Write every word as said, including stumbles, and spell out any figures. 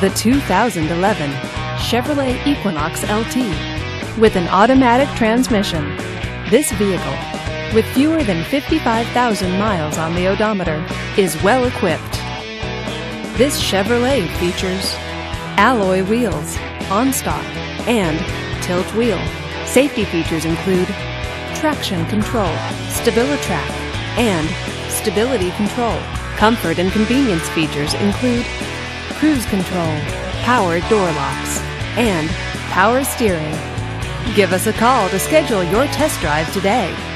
The two thousand eleven Chevrolet Equinox L T. With an automatic transmission, this vehicle, with fewer than fifty-five thousand miles on the odometer, is well equipped. This Chevrolet features alloy wheels, OnStar, and tilt wheel. Safety features include traction control, StabiliTrak, and stability control. Comfort and convenience features include cruise control, power door locks, and power steering. Give us a call to schedule your test drive today.